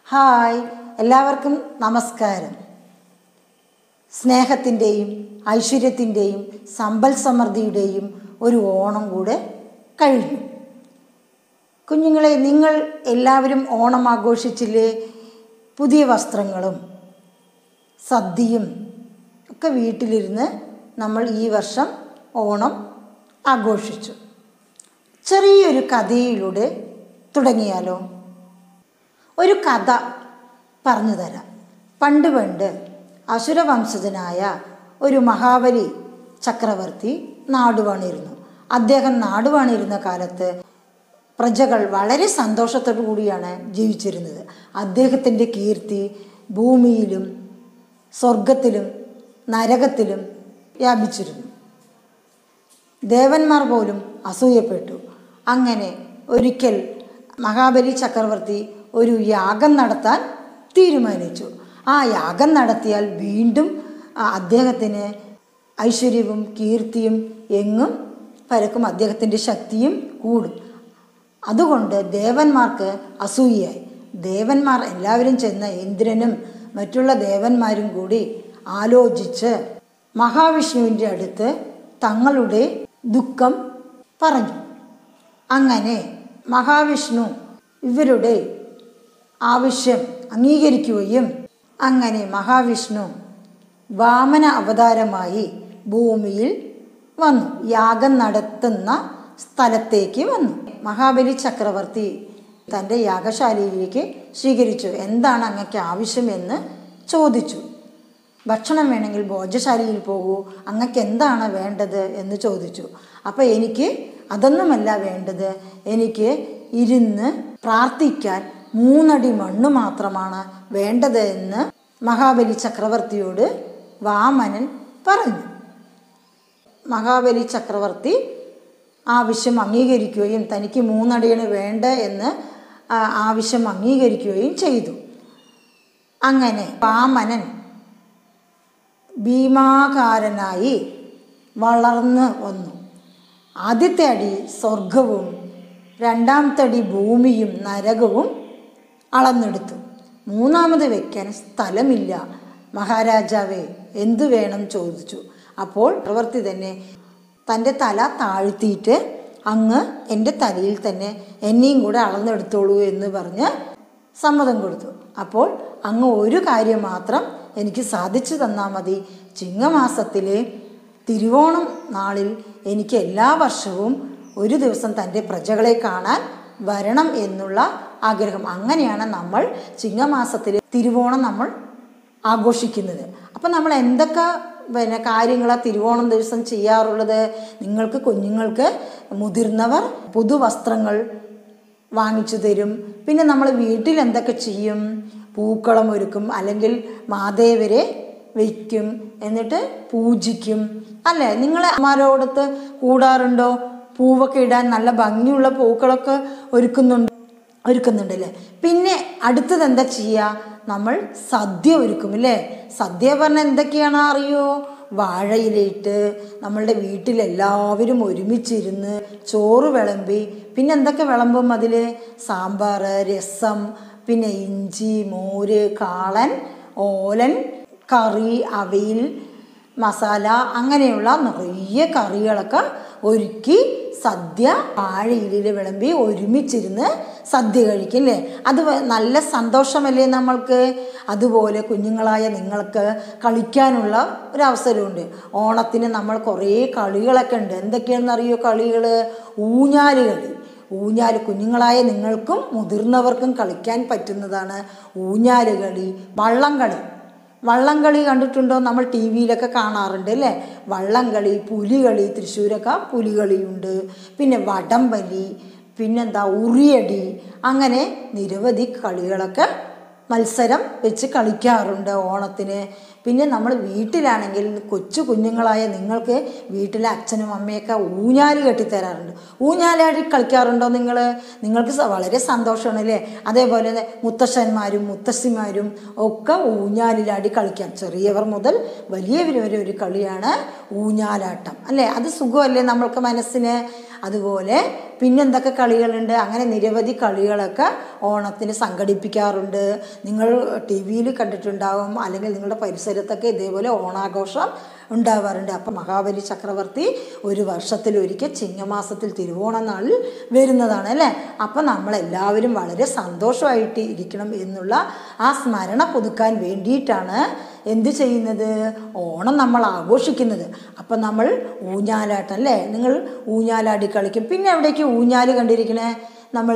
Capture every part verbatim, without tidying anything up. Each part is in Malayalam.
ഹായ്, എല്ലാവർക്കും നമസ്കാരം. സ്നേഹത്തിൻ്റെയും ഐശ്വര്യത്തിൻ്റെയും സമ്പൽ സമൃദ്ധിയുടെയും ഒരു ഓണം കൂടെ കഴിഞ്ഞു. കുഞ്ഞുങ്ങളെ, നിങ്ങൾ എല്ലാവരും ഓണം ആഘോഷിച്ചില്ലേ? പുതിയ വസ്ത്രങ്ങളും സദ്യയും ഒക്കെ വീട്ടിലിരുന്ന് നമ്മൾ ഈ വർഷം ഓണം ആഘോഷിച്ചു. ചെറിയൊരു കഥയിലൂടെ തുടങ്ങിയാലോ? ഒരു കഥ പറഞ്ഞു തരാം. പണ്ട് പണ്ട് അസുരവംശജനായ ഒരു മഹാബലി ചക്രവർത്തി നാടുവാണിരുന്നു. അദ്ദേഹം നാടുവാണിരുന്ന കാലത്ത് പ്രജകൾ വളരെ സന്തോഷത്തോടു കൂടിയാണ് ജീവിച്ചിരുന്നത്. അദ്ദേഹത്തിൻ്റെ കീർത്തി ഭൂമിയിലും സ്വർഗത്തിലും നരകത്തിലും വ്യാപിച്ചിരുന്നു. ദേവന്മാർ പോലും അസൂയപ്പെട്ടു. അങ്ങനെ ഒരിക്കൽ മഹാബലി ചക്രവർത്തി ഒരു യാഗം നടത്താൻ തീരുമാനിച്ചു. ആ യാഗം നടത്തിയാൽ വീണ്ടും അദ്ദേഹത്തിന് ഐശ്വര്യവും കീർത്തിയും എങ്ങും പരക്കും, അദ്ദേഹത്തിൻ്റെ ശക്തിയും കൂടും. അതുകൊണ്ട് ദേവന്മാർക്ക് അസൂയയായി. ദേവന്മാർ എല്ലാവരും ചെന്ന് ഇന്ദ്രനും മറ്റുള്ള ദേവന്മാരും കൂടി ആലോചിച്ച് മഹാവിഷ്ണുവിൻ്റെ അടുത്ത് തങ്ങളുടെ ദുഃഖം പറഞ്ഞു. അങ്ങനെ മഹാവിഷ്ണു ഇവരുടെ ആവശ്യം അംഗീകരിക്കുകയും അങ്ങനെ മഹാവിഷ്ണു വാമന അവതാരമായി ഭൂമിയിൽ വന്നു, യാഗം നടത്തുന്ന സ്ഥലത്തേക്ക് വന്നു. മഹാബലി ചക്രവർത്തി തൻ്റെ യാഗശാലയിലേക്ക് സ്വീകരിച്ചു. എന്താണ് അങ്ങക്ക് ആവശ്യമെന്ന് ചോദിച്ചു. ഭക്ഷണം വേണമെങ്കിൽ ഭോജശാലയിൽ പോകൂ, അങ്ങക്ക് എന്താണ് വേണ്ടത് എന്ന് ചോദിച്ചു. അപ്പോൾ എനിക്ക് അതൊന്നുമല്ല വേണ്ടത്, എനിക്ക് ഇരുന്ന് പ്രാർത്ഥിക്കാൻ മൂന്നടി മണ്ണ് മാത്രമാണ് വേണ്ടത് എന്ന് മഹാബലി ചക്രവർത്തിയോട് വാമനൻ പറഞ്ഞു. മഹാബലി ചക്രവർത്തി ആവശ്യം അംഗീകരിക്കുകയും തനിക്ക് മൂന്നടിയാണ് വേണ്ട എന്ന് ആവശ്യം അംഗീകരിക്കുകയും ചെയ്തു. അങ്ങനെ വാമനൻ ഭീമാകാരനായി വളർന്നു വന്നു. ആദ്യത്തെ അടി സ്വർഗവും രണ്ടാമത്തെ അടി ഭൂമിയും നരകവും അളന്നെടുത്തു. മൂന്നാമത് വയ്ക്കാൻ സ്ഥലമില്ല. മഹാരാജാവേ, എന്തു വേണം ചോദിച്ചു. അപ്പോൾ ചക്രവർത്തി തന്നെ തൻ്റെ തല താഴ്ത്തിയിട്ട് അങ്ങ് എൻ്റെ തലയിൽ തന്നെ എന്നെയും കൂടെ അളന്നെടുത്തോളൂ എന്ന് പറഞ്ഞ് സമ്മതം കൊടുത്തു. അപ്പോൾ അങ്ങ് ഒരു കാര്യം മാത്രം എനിക്ക് സാധിച്ചു തന്നാൽ മതി. ചിങ്ങമാസത്തിലെ തിരുവോണം നാളിൽ എനിക്ക് എല്ലാ വർഷവും ഒരു ദിവസം തൻ്റെ പ്രജകളെ കാണാൻ വരണം എന്നുള്ള ആഗ്രഹം. അങ്ങനെയാണ് നമ്മൾ ചിങ്ങമാസത്തിലെ തിരുവോണം നമ്മൾ ആഘോഷിക്കുന്നത്. അപ്പം നമ്മൾ എന്തൊക്കെ പിന്നെ കാര്യങ്ങളാണ് തിരുവോണം ദിവസം ചെയ്യാറുള്ളത്? നിങ്ങൾക്ക് കുഞ്ഞുങ്ങൾക്ക് മുതിർന്നവർ പുതുവസ്ത്രങ്ങൾ വാങ്ങിച്ചു തരും. പിന്നെ നമ്മൾ വീട്ടിൽ എന്തൊക്കെ ചെയ്യും? പൂക്കളം ഒരുക്കും, അല്ലെങ്കിൽ മാതേവരെ വയ്ക്കും, എന്നിട്ട് പൂജിക്കും. അല്ലേ? നിങ്ങൾ അമ്മമാരോടത്ത് കൂടാറുണ്ടോ? പൂവൊക്കെ ഇടാൻ നല്ല ഭംഗിയുള്ള പൂക്കളൊക്കെ ഒരുക്കുന്നുണ്ട് ഒരുക്കുന്നുണ്ടല്ലേ. പിന്നെ അടുത്തത് എന്താ ചെയ്യുക? നമ്മൾ സദ്യ ഒരുക്കും അല്ലേ. സദ്യ പറഞ്ഞാൽ എന്തൊക്കെയാണോ അറിയോ? വാഴയിലിട്ട് നമ്മളുടെ വീട്ടിലെല്ലാവരും ഒരുമിച്ചിരുന്ന് ചോറ് വിളമ്പി, പിന്നെ എന്തൊക്കെ വിളമ്പും അതിൽ? സാമ്പാർ, രസം, പിന്നെ ഇഞ്ചി, മോര്, കാളൻ, ഓലൻ, കറി, അവിയൽ, മസാല, അങ്ങനെയുള്ള നിറയെ കറികളൊക്കെ ഒരുക്കി സദ്യ വാഴയിലിൽ വിളമ്പി ഒരുമിച്ചിരുന്ന് സദ്യ കഴിക്കും അല്ലേ. അത് നല്ല സന്തോഷമല്ലേ നമ്മൾക്ക്? അതുപോലെ കുഞ്ഞുങ്ങളായ നിങ്ങൾക്ക് കളിക്കാനുള്ള ഒരവസരമുണ്ട്. ഓണത്തിന് നമ്മൾ കുറേ കളികളൊക്കെ ഉണ്ട്. എന്തൊക്കെയാണെന്നറിയോ കളികൾ? ഊഞ്ഞാല് കളി. ഊഞ്ഞാല് കുഞ്ഞുങ്ങളായ നിങ്ങൾക്കും മുതിർന്നവർക്കും കളിക്കാൻ പറ്റുന്നതാണ് ഊഞ്ഞാല് കളി. വള്ളംകളി. വള്ളംകളി കണ്ടിട്ടുണ്ടോ? നമ്മൾ ടി വിയിലൊക്കെ കാണാറുണ്ട് അല്ലേ. വള്ളംകളി, പുലികളി, തൃശ്ശൂരൊക്കെ പുലികളിയുണ്ട്. പിന്നെ വടംവലി, പിന്നെന്താ ഉറിയടി, അങ്ങനെ നിരവധി കളികളൊക്കെ മത്സരം വെച്ച് കളിക്കാറുണ്ട് ഓണത്തിന്. പിന്നെ നമ്മൾ വീട്ടിലാണെങ്കിൽ കൊച്ചു കുഞ്ഞുങ്ങളായ നിങ്ങൾക്ക് വീട്ടിലെ അച്ഛനും അമ്മയൊക്കെ ഊഞ്ഞാൽ കെട്ടിത്തരാറുണ്ട്. ഊഞ്ഞാലാടി കളിക്കാറുണ്ടോ നിങ്ങൾ? നിങ്ങൾക്ക് വളരെ സന്തോഷമാണ് അല്ലേ? അതേപോലെ മുത്തശ്ശന്മാരും മുത്തശ്ശിമാരും ഒക്കെ ഊഞ്ഞാലിലാടി കളിക്കാം. ചെറിയവർ മുതൽ വലിയവർ വരെ ഒരു കളിയാണ് ഊഞ്ഞാലാട്ടം അല്ലേ? അത് സുഖമല്ലേ നമ്മൾക്ക് മനസ്സിന്? അതുപോലെ പിന്നെന്തൊക്കെ കളികളുണ്ട്? അങ്ങനെ നിരവധി കളികളൊക്കെ ഓണത്തിന് സംഘടിപ്പിക്കാറുണ്ട്. നിങ്ങൾ ടി വിയിൽ കണ്ടിട്ടുണ്ടാവും, അല്ലെങ്കിൽ നിങ്ങളുടെ പരിസരത്തൊക്കെ ഇതേപോലെ ഓണാഘോഷം ഉണ്ടാവാറുണ്ട്. അപ്പം മഹാബലി ചക്രവർത്തി ഒരു വർഷത്തിലൊരിക്കൽ ചിങ്ങമാസത്തിൽ തിരുവോണ നാളിൽ വരുന്നതാണ് അല്ലേ? അപ്പം നമ്മളെല്ലാവരും വളരെ സന്തോഷമായിട്ട് ഇരിക്കണം എന്നുള്ള ആ സ്മരണ പുതുക്കാൻ വേണ്ടിയിട്ടാണ് എന്ത് ചെയ്യുന്നത്? ഓണം നമ്മൾ ആഘോഷിക്കുന്നത്. അപ്പം നമ്മൾ ഊഞ്ഞാലാട്ടം അല്ലേ? നിങ്ങൾ ഊഞ്ഞാലാടി കളിക്കും. പിന്നെ എവിടേക്ക് ഊഞ്ഞാൽ കണ്ടിരിക്കണേ? നമ്മൾ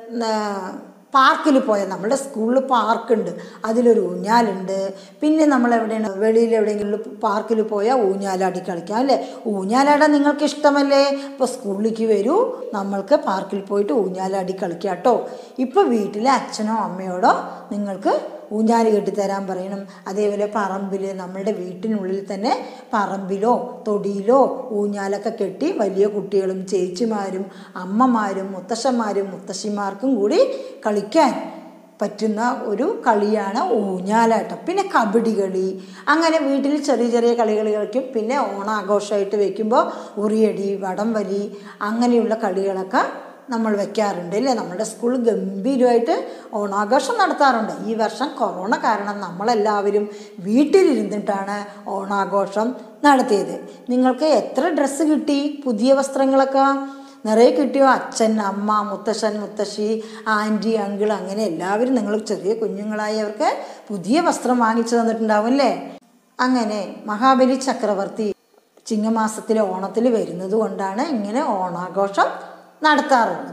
പാർക്കിൽ പോയാൽ, നമ്മുടെ സ്കൂളിൽ പാർക്കുണ്ട്, അതിലൊരു ഊഞ്ഞാലുണ്ട്. പിന്നെ നമ്മൾ എവിടെയാണ് വെളിയിൽ എവിടെയെങ്കിലും പാർക്കിൽ പോയാൽ ഊഞ്ഞാലാടി കളിക്കാം അല്ലേ? ഊഞ്ഞാലാടാൻ നിങ്ങൾക്ക് ഇഷ്ടമല്ലേ? അപ്പോൾ സ്കൂളിലേക്ക് വരൂ, നമ്മൾക്ക് പാർക്കിൽ പോയിട്ട് ഊഞ്ഞാലാടി കളിക്കാം കേട്ടോ. ഇപ്പോൾ വീട്ടിലെ അച്ഛനോ അമ്മയോടോ നിങ്ങൾക്ക് ഊഞ്ഞാൽ കെട്ടിത്തരാൻ പറയണം. അതേപോലെ പറമ്പിൽ, നമ്മളുടെ വീട്ടിനുള്ളിൽ തന്നെ പറമ്പിലോ തൊടിയിലോ ഊഞ്ഞാലൊക്കെ കെട്ടി വലിയ കുട്ടികളും ചേച്ചിമാരും അമ്മമാരും മുത്തശ്ശന്മാരും മുത്തശ്ശിമാർക്കും കൂടി കളിക്കാൻ പറ്റുന്ന ഒരു കളിയാണ് ഊഞ്ഞാലാട്ടം. പിന്നെ കബഡി കളി, അങ്ങനെ വീട്ടിൽ ചെറിയ ചെറിയ കളികൾ കളിക്കും. പിന്നെ ഓണാഘോഷമായിട്ട് വയ്ക്കുമ്പോൾ ഉറിയടി, വടംവലി, അങ്ങനെയുള്ള കളികളൊക്കെ നമ്മൾ വെക്കാറുണ്ട് അല്ലേ? നമ്മുടെ സ്കൂൾ ഗംഭീരമായിട്ട് ഓണാഘോഷം നടത്താറുണ്ട്. ഈ വർഷം കൊറോണ കാരണം നമ്മളെല്ലാവരും വീട്ടിലിരുന്നിട്ടാണ് ഓണാഘോഷം നടത്തിയത്. നിങ്ങൾക്ക് എത്ര ഡ്രസ്സ് കിട്ടി? പുതിയ വസ്ത്രങ്ങളൊക്കെ നിറയെ കിട്ടിയോ? അച്ഛൻ, അമ്മ, മുത്തശ്ശൻ, മുത്തശ്ശി, ആൻറ്റി, അങ്കിൾ, അങ്ങനെ എല്ലാവരും നിങ്ങൾ ചെറിയ കുഞ്ഞുങ്ങളായവർക്ക് പുതിയ വസ്ത്രം വാങ്ങിച്ചു തന്നിട്ടുണ്ടാവും അല്ലേ? അങ്ങനെ മഹാബലി ചക്രവർത്തി ചിങ്ങമാസത്തിലെ ഓണത്തിൽ വരുന്നത് കൊണ്ടാണ് ഇങ്ങനെ ഓണാഘോഷം നടത്താറുള്ളത്.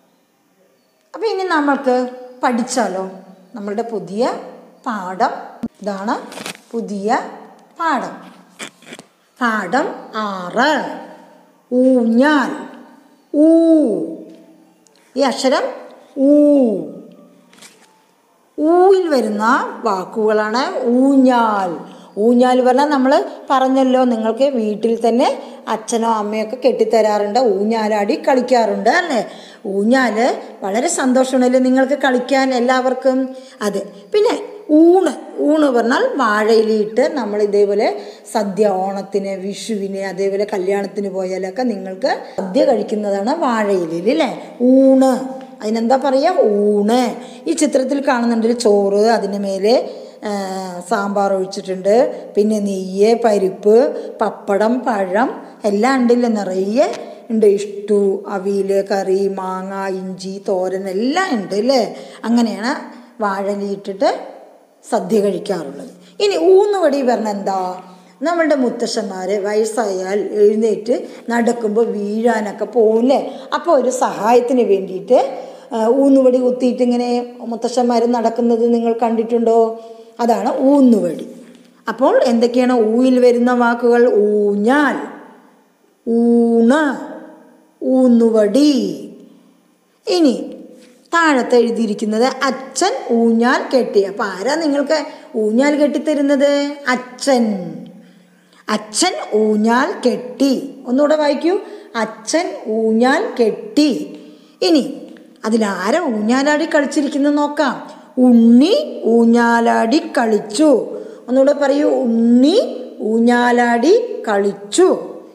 അപ്പം ഇനി നമ്മൾക്ക് പഠിച്ചാലോ? നമ്മളുടെ പുതിയ പാഠം ഇതാണ്. പുതിയ പാഠം പാഠം ആറ്, ഊഞ്ഞാൽ. ഊ, ഈ അക്ഷരം ഊ. ഊയിൽ വരുന്ന വാക്കുകളാണ് ഊഞ്ഞാൽ. ഊഞ്ഞാൽ പറഞ്ഞാൽ നമ്മൾ പറഞ്ഞല്ലോ, നിങ്ങൾക്ക് വീട്ടിൽ തന്നെ അച്ഛനോ അമ്മയൊക്കെ കെട്ടിത്തരാറുണ്ട്, ഊഞ്ഞാലാടി കളിക്കാറുണ്ട് അല്ലേ? ഊഞ്ഞാൽ വളരെ സന്തോഷമാണല്ലേ നിങ്ങൾക്ക് കളിക്കാൻ എല്ലാവർക്കും? അതെ. പിന്നെ ഊണ്. ഊണ് പറഞ്ഞാൽ വാഴയിലിട്ട് നമ്മൾ ഇതേപോലെ സദ്യ, ഓണത്തിന്, വിഷുവിന്, അതേപോലെ കല്യാണത്തിന് പോയാലൊക്കെ നിങ്ങൾക്ക് സദ്യ കഴിക്കുന്നതാണ് വാഴയിലയിൽ അല്ലേ? ഊണ്. അതിനെന്താ പറയുക? ഊണ്. ഈ ചിത്രത്തിൽ കാണുന്നുണ്ടൊരു ചോറ്, അതിന് മേലെ സാമ്പാർ ഒഴിച്ചിട്ടുണ്ട്, പിന്നെ നെയ്യ്, പരിപ്പ്, പപ്പടം, പഴം എല്ലാം ഉണ്ടല്ലേ? നിറയെ ഉണ്ട്. ഇഷ്ടു, അവിയൽ, കറി, മാങ്ങ, ഇഞ്ചി, തോരൻ എല്ലാം ഉണ്ട് അല്ലേ? അങ്ങനെയാണ് വാഴയിലിട്ടിട്ട് സദ്യ കഴിക്കാറുള്ളത്. ഇനി ഊന്നുവടി പറഞ്ഞാൽ എന്താ? നമ്മളുടെ മുത്തശ്ശന്മാർ വയസ്സായാൽ എഴുന്നേറ്റ് നടക്കുമ്പോൾ വീഴാനൊക്കെ പോകില്ലേ? അപ്പോൾ ഒരു സഹായത്തിന് വേണ്ടിയിട്ട് ഊന്നുവടി കുത്തിയിട്ട് ഇങ്ങനെ മുത്തശ്ശന്മാർ നടക്കുന്നത് നിങ്ങൾ കണ്ടിട്ടുണ്ടോ? അതാണ് ഊന്നുവടി. അപ്പോൾ എന്തൊക്കെയാണ് ഊയിൽ വരുന്ന വാക്കുകൾ? ഊഞ്ഞാൽ, ഊണ്, ഊന്നുവടി. ഇനി താഴത്ത് എഴുതിയിരിക്കുന്നത് അച്ഛൻ ഊഞ്ഞാൽ കെട്ടി. അപ്പം ആരാ നിങ്ങൾക്ക് ഊഞ്ഞാൽ കെട്ടിത്തരുന്നത്? അച്ഛൻ. അച്ഛൻ ഊഞ്ഞാൽ കെട്ടി. ഒന്നുകൂടെ വായിക്കൂ. അച്ഛൻ ഊഞ്ഞാൽ കെട്ടി. ഇനി അതിലാരാ ഊഞ്ഞാലാടി കളിച്ചിരിക്കുന്നത് നോക്കാം. ഉണ്ണി ഊഞ്ഞാലാടി കളിച്ചു. ഒന്നുകൂടെ പറയൂ. ഉണ്ണി ഊഞ്ഞാലാടി കളിച്ചു.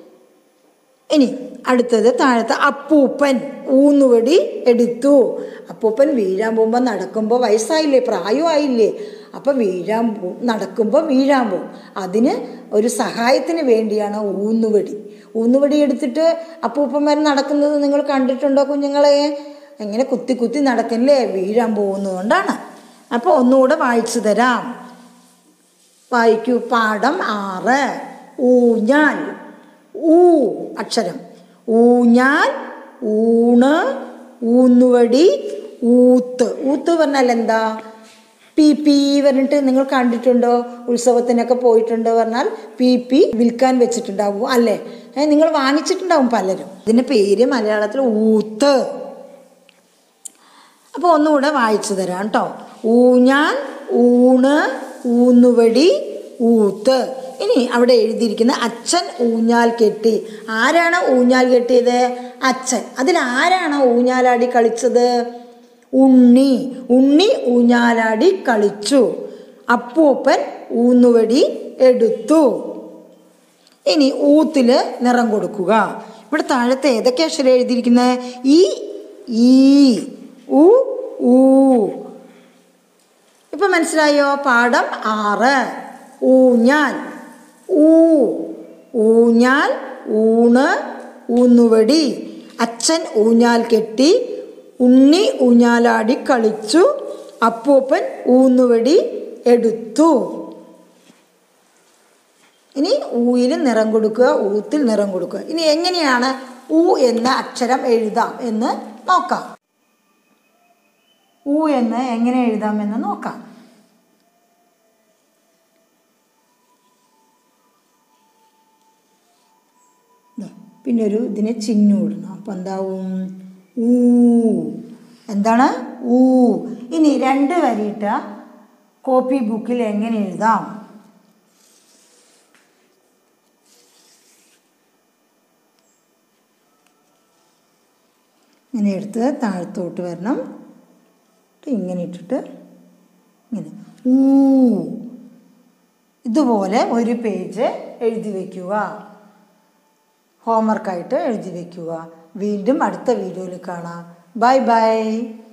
ഇനി അടുത്തത് താഴത്തെ അപ്പൂപ്പൻ ഊന്നുവടി എടുത്തു. അപ്പൂപ്പൻ വീഴാൻ പോകുമ്പോൾ, നടക്കുമ്പോൾ, വയസ്സായില്ലേ, പ്രായമായില്ലേ, അപ്പം വീഴാൻ പോ നടക്കുമ്പോൾ വീഴാൻ പോകും. അതിന് ഒരു സഹായത്തിന് വേണ്ടിയാണ് ഊന്നുവടി. ഊന്നുവടി എടുത്തിട്ട് അപ്പൂപ്പന്മാർ നടക്കുന്നത് നിങ്ങൾ കണ്ടിട്ടുണ്ടോ കുഞ്ഞുങ്ങളെ? ഇങ്ങനെ കുത്തി കുത്തി നടക്കില്ലേ, വീഴാൻ പോകുന്നതുകൊണ്ടാണ്. അപ്പോൾ ഒന്നുകൂടെ വായിച്ചു തരാം. വായിക്കൂ. പാഠം ആറ്, ഊഞ്ഞാൽ. ഊ അക്ഷരം. ഊഞ്ഞാൽ, ഊണ്, ഊന്നുവടി, ഊത്ത്. ഊത്ത് പറഞ്ഞാൽ എന്താ? പി പി പറഞ്ഞിട്ട് നിങ്ങൾ കണ്ടിട്ടുണ്ടോ? ഉത്സവത്തിനൊക്കെ പോയിട്ടുണ്ട് പറഞ്ഞാൽ പി പി വിൽക്കാൻ വെച്ചിട്ടുണ്ടാവും അല്ലേ? നിങ്ങൾ വാങ്ങിച്ചിട്ടുണ്ടാവും പലരും. ഇതിൻ്റെ പേര് മലയാളത്തിൽ ഊത്ത്. അപ്പോൾ ഒന്നുകൂടെ വായിച്ചു തരാം കേട്ടോ. ഊഞ്ഞാൽ, ഊണ്, ഊന്നുവടി, ഊത്ത്. ഇനി അവിടെ എഴുതിയിരിക്കുന്ന അച്ഛൻ ഊഞ്ഞാൽ കെട്ടി. ആരാണ് ഊഞ്ഞാൽ കെട്ടിയത്? അച്ഛൻ. അതിൽ ആരാണ് ഊഞ്ഞാലാടി കളിച്ചത്? ഉണ്ണി. ഉണ്ണി ഊഞ്ഞാലാടി കളിച്ചു. അപ്പൂപ്പൻ ഊന്നുവടി എടുത്തു. ഇനി ഊത്തിൽ നിറം കൊടുക്കുക. ഇവിടെ താഴത്തെ ഏതൊക്കെ അക്ഷരം എഴുതിയിരിക്കുന്നത്? ഈ, ഈ, ഉ, ഊ. ഇപ്പം മനസ്സിലായോ? പാഠം ആറ്. ഊഞ്ഞാൽ. ഊ, ഊഞ്ഞാൽ, ഊണ്, ഊന്നുവടി. അച്ഛൻ ഊഞ്ഞാൽ കെട്ടി. ഉണ്ണി ഊഞ്ഞാലാടി കളിച്ചു. അപ്പൂപ്പൻ ഊന്നുവടി എടുത്തു. ഇനി ഊയിൽ നിറം കൊടുക്കുക, ഊത്തിൽ നിറം കൊടുക്കുക. ഇനി എങ്ങനെയാണ് ഊ എന്ന അക്ഷരം എഴുതാം എന്ന് നോക്കാം. ഊ എന്ന് എങ്ങനെ എഴുതാമെന്ന് നോക്കാം. പിന്നെ ഒരു ഇതിനെ ചിഹ്നം ഇടണം. അപ്പം എന്താവും? ഊ. എന്താണ്? ഊ. ഇനി രണ്ട് വരിയിട്ട കോപ്പി ബുക്കിൽ എങ്ങനെ എഴുതാം? ഇങ്ങനെ എടുത്ത് താഴത്തോട്ട് വരണം. ഇങ്ങനെ ഇട്ടിട്ട് ഇങ്ങനെ ഊ. ഇതുപോലെ ഒരു പേജ് എഴുതി വയ്ക്കുക. ഹോംവർക്കായിട്ട് എഴുതി വയ്ക്കുക. വീണ്ടും അടുത്ത വീഡിയോയിൽ കാണാം. Bye by.